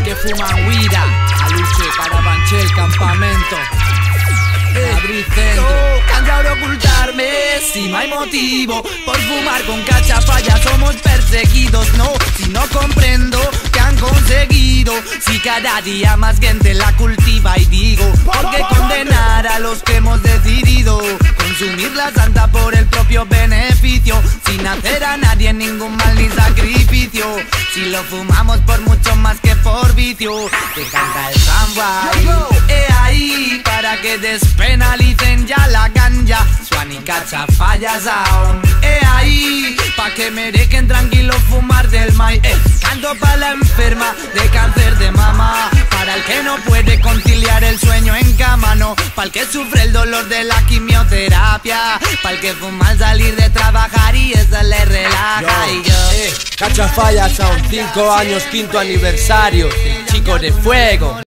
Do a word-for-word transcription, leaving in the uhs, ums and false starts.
que fuman huida, Aluche, Carabanchel, el campamento, Madrid Centro. Cansado de ocultarme, si no hay motivo por fumar con cachafalla somos perseguidos. No, si no comprendo que han conseguido, si cada día más gente la cultiva. Y digo, ¿por qué condenar a los que hemos decidido consumir la santa por el propio beneficio, sin hacer a nadie ningún mal ni sacrificio? Si lo fumamos por mucho más que por vicio, que canta el Samway, he ahí para que despenalicen ya la ganja, Swan y cachafalla sound. He ahí pa' que me dejen tranquilo fumar del maíz. Eh, canto pa' la enferma de cáncer de mama, para el que no puede conciliar el sueño en cama, no, para el que sufre el dolor de la quimioterapia, para el que fuma al salir de trabajar y eso le relaja. Yo, y yo, eh, Cachafalla Sound, cinco años, quinto aniversario, Chico de Fuego.